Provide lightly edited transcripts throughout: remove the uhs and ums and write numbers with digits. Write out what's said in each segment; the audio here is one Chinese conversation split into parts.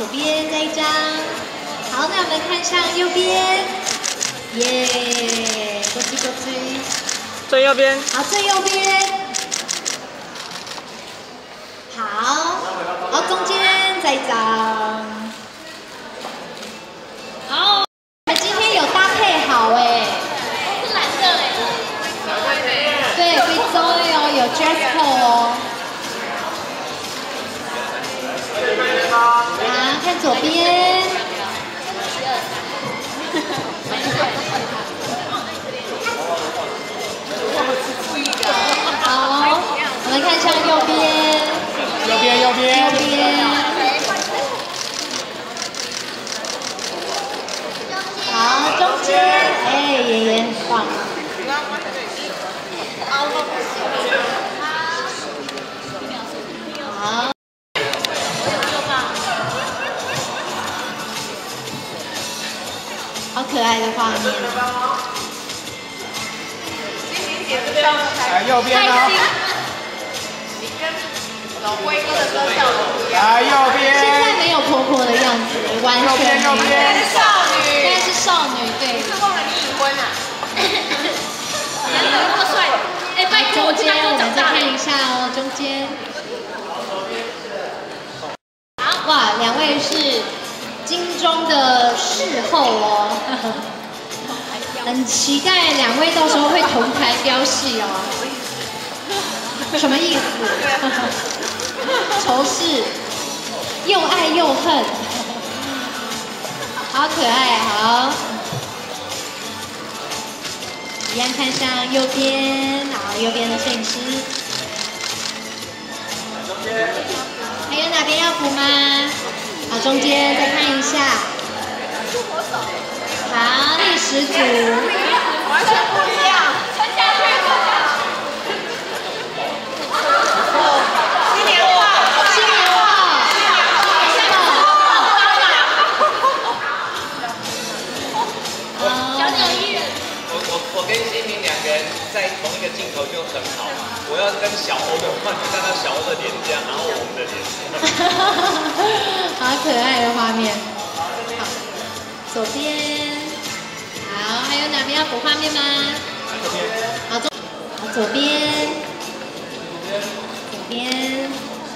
左边再一张。好，那我们看向右边，耶，过去过去。 最右边。 好，最右边。好，好，中间再一张。好，我们今天有搭配好哎。是蓝色哎。对 ，Big Zoe 哦，有 dress code 哦。 好，看左边。好，我们看向右边。 右边，右边。 右边。好，中间。哎，爷爷很棒。好。 好可爱的画面！ 来右边哦。 你跟老龟哥的歌跳的不一样。 来右边。 现在没有婆婆的样子，完全没有。 右边。 是少女。 现在是少女，对。 是忘了你已婚啊？男的那么帅，哎，拜托， 中间我们再看一下哦，中间。好，哇，两位是。 金钟的侍候哦，很期待两位到时候会同台飙戏哦。什么意思？仇视，又爱又恨，好可爱，好。一样看向右边，好，右边的摄影师。还有哪边要补吗？ 好，中间再看一下。好，第10组。 完全不一样。陈家俊。新年话， 新年话， 小鸟依人。 我跟新民两个人在同一个镜头就很好。我要跟小欧的换，看到小欧的脸这样，然后我们的脸这样。 好可爱的画面。好，左边。好，还有哪边要补画面吗？好，好，左边。左边。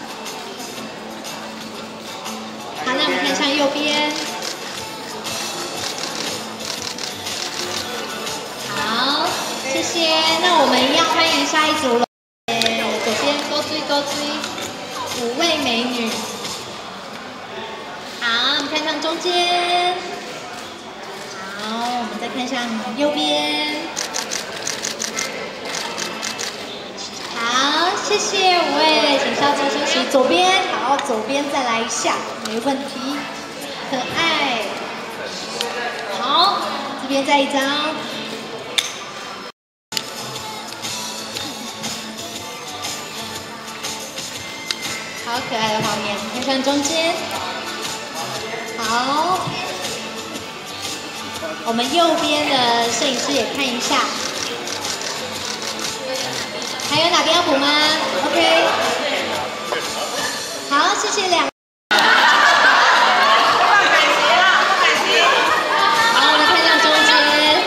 好，那我们看向右边。好，谢谢。那我们一样欢迎下一组了。左边勾追勾追，5位美女。 好，我们看向中间。好，我们再看向右边。好，谢谢5位，请稍作休息。左边，好，左边再来一下，没问题，可爱。好，这边再一张。好可爱的画面，看向中间。 好，我们右边的摄影师也看一下，还有哪边要补吗 ？OK， 好，谢谢两。好，我们看向中间，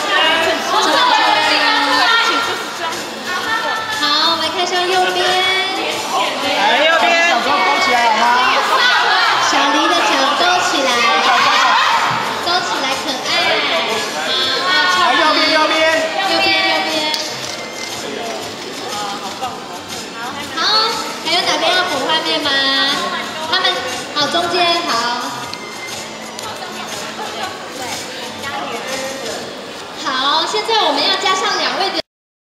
好，我们看向右边。 来右边，小哥勾起来好吗？ 小黎的脚勾起来，勾起来可爱。好， 右边，右边， 右边，右边。好，还有哪边要补画面吗？他们好，中间好。好，现在我们要加上2位的。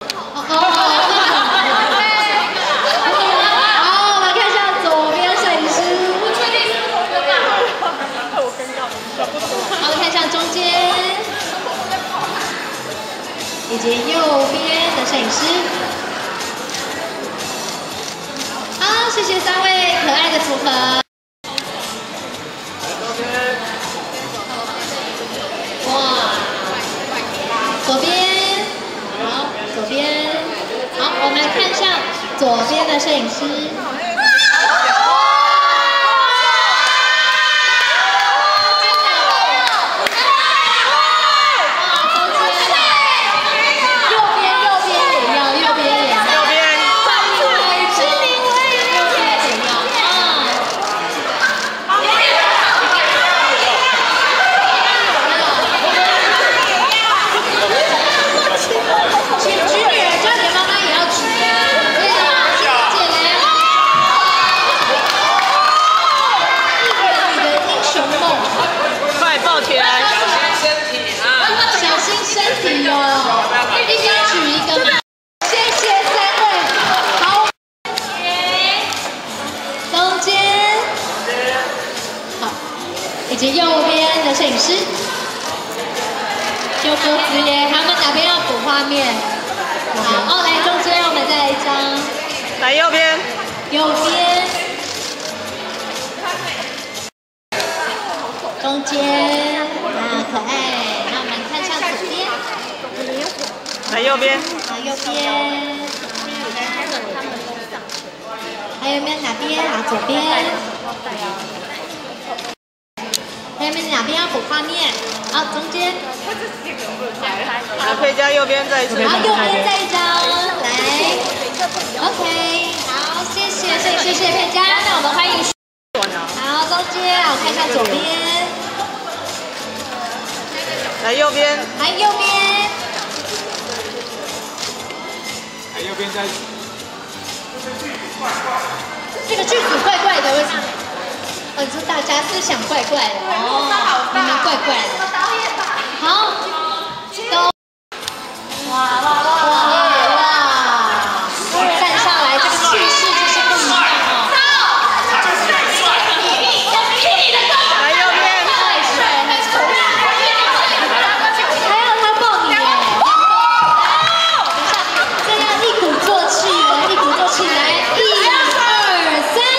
以及右边的摄影师，好，谢谢3位可爱的组合。哇，左边，好，左边，好，我们看向左边的摄影师。 师，就鸽子耶，他们哪边要补画面？好，来中间，我们再来一张。 来右边。 右边。中间，可爱。那我们看向左边。 来右边。 好，右边。还有没有哪边？好，左边。还有没有哪边要补画面？好，中间。 来配加右边再一次。 好，右边再一张，来 ，OK， 好，谢谢佩佳，那我们欢迎。好，中间，我看一下左边。 来右边。 来右边。 来右边再。 这个句子怪怪的，为什么？你说大家是想怪怪的哦，你们怪怪的。好，都。哇！站上来，这个气势就是不一样哦。 来右边。 太帅了，还要他抱你耶！等一下，这样一鼓作气哦，一鼓作气来，1、2、3。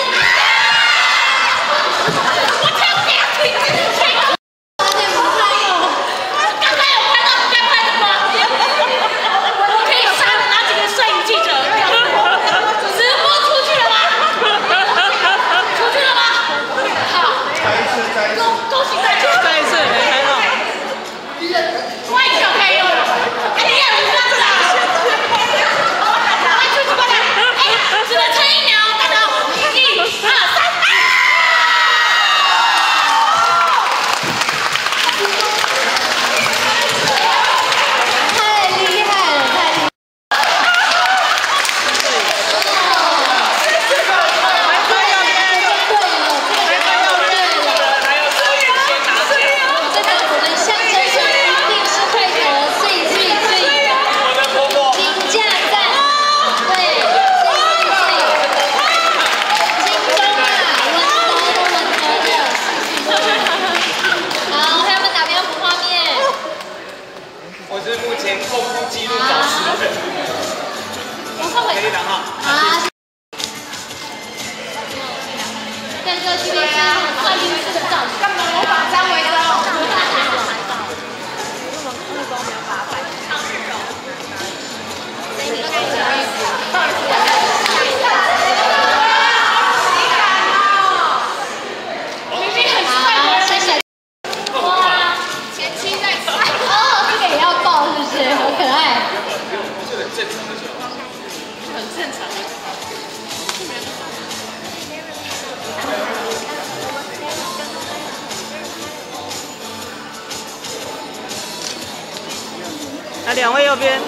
来2位右边。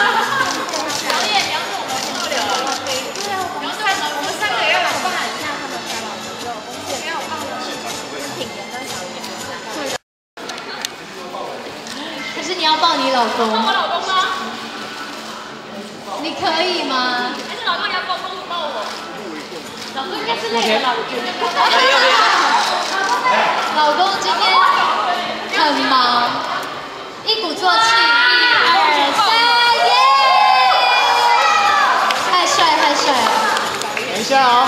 可是你要抱你老公。 抱我老公吗？ 你可以吗？ 还是老公你要抱公主抱我？老公应该是累了吧？我觉得。 来右边。 老公今天很忙，一鼓作气，1、2、3，耶！太帅了！ 等一下啊。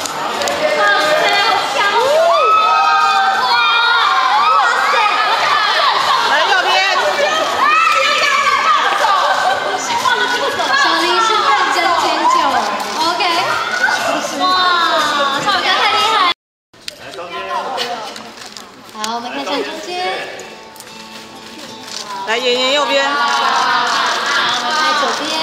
好，我们看一下中间。 来，妍妍右边。 我们看左边。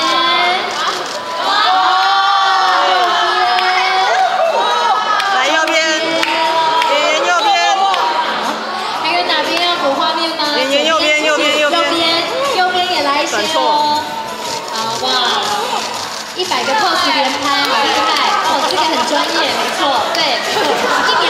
来右边。妍妍右边。 还有哪边要补画面吗？ 妍妍右边，右边也来一些哦。好哇，100个 pose 连拍，好厉害！哦，这个很专业，没错，对。